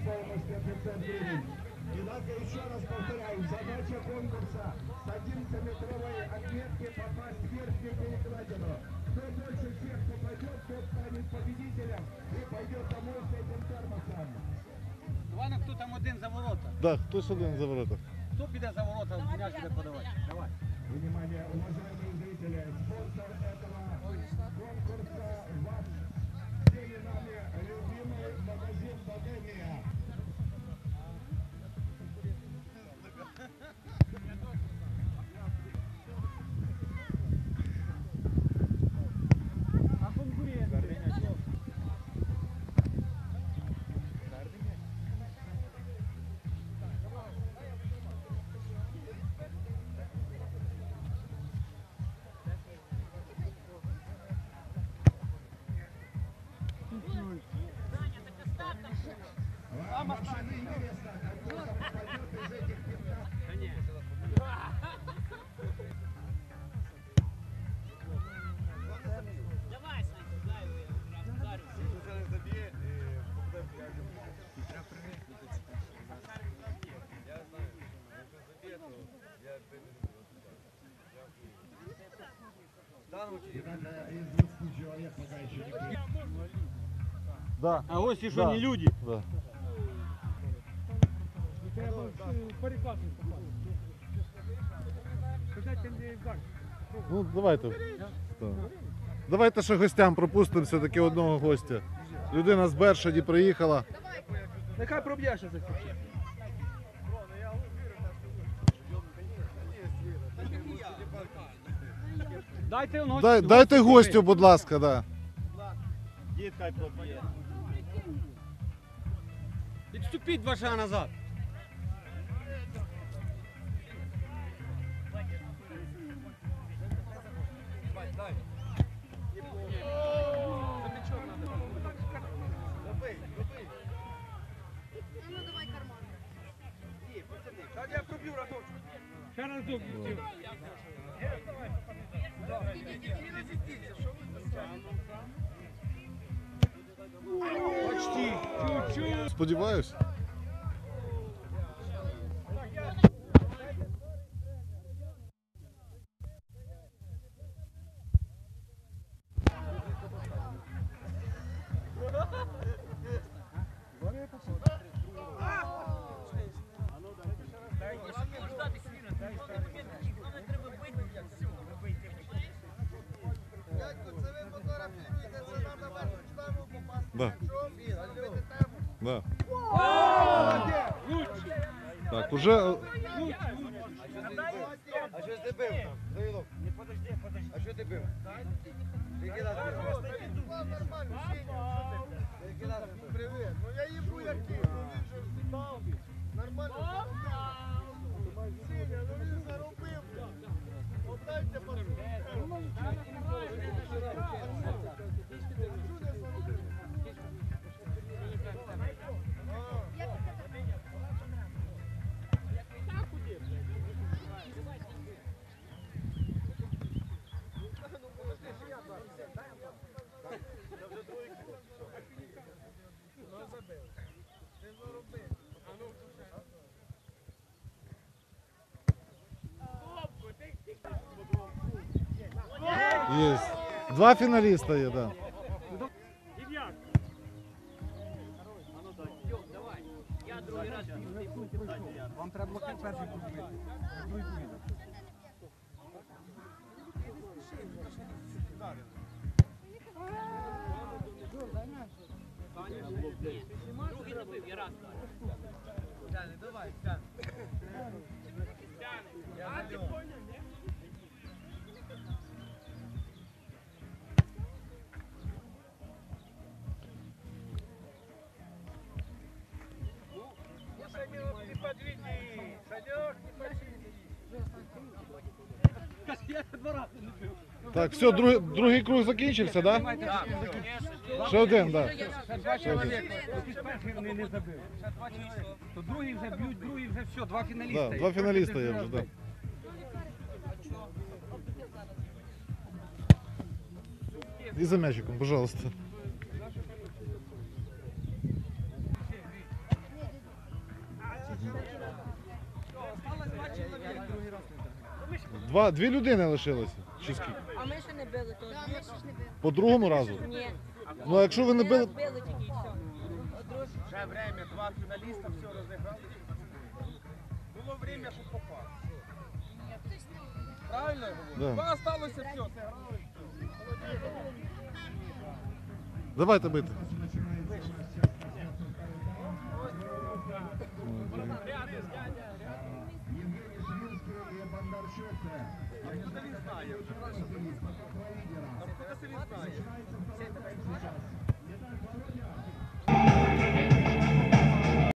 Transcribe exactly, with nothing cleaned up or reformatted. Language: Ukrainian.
стоимостью пятьсот гривен. Однако, еще раз повторяю, задача конкурса с одиннадцатиметровой отметки попасть в верхнюю перекладину. Кто больше всех попадет, тот станет победителем и пойдет домой с этим термосом. Івана, хто там один за ворота? Да, хтось один за ворота. Хто піде за ворота, м'яч буде подавати? Давай. Внимание, уважаемые зрители, спонсор этого конкурса ваш всеми нами любимый магазин «Богемия». Вам машина интересна, кто там попадет из этих пятнадцати. Давай, Саня, дай его, ударю. Зараз заб'є і попаде в п'ять. Я знаю, якщо заб'є, то я прийду не буду. Дякую. Однако известный человек пока еще не приехал. Да. А ось і що Да. не люди. Да. Ну, давайте. Так. Давайте ще гостям пропустимо все-таки одного гостя. Людина з Бершаді приїхала. Нехай проб'єш за це. Дайте он гостю. Дай, дайте гостю, будь ласка, да. Дід хай проб'є. Відступіть два шага назад. Я проб'ю разочок. Ще разок. Почти. Чуть-чуть. Сподіваюсь. Да. Да. Так, уже... А що ти бив там? Завілок. А що ти бив? Ти який раз бив? Ти який раз бив? Привіт. Ну я їбу як кіт, ну він же встав. Нормально заробив. Сеня, ну він заробив. Отдайте пацан. Є. Два фіналіста є, да. Я другий раз б'ю. Вам треба блокати перший побити. Другий побіда. Другий не бив, я раз даю. Тяни, давай, тяни. А ти поняв, ні? Санек, не подведи. Санек, не подведи. Я два рази не бив. Так, все, другий, другий круг закінчився, да? Так, Ще один, да. Ще два чоловіка. Ти ж перший не, не забив. Ще два чоловіка. То другий вже б'ють, другий вже все, два фіналіста. Да, є. два фіналіста є вже, да. І за м'ячиком, пожалуйста. Два, дві людини лишилося. Чи скільки? А ми ще не били, то По другому разу? ні. Ну а якщо ви не били. Били тільки і все. Вже время, два фіналіста, все розіграли. Було время, щоб попасти. Правильно я говорю? Да. Два осталося, все, зіграли. Давайте бити. Евгений Свинский и Бондарчук. Хто не знає? Лидера. Хто не знає? Начинается второй тайм сейчас.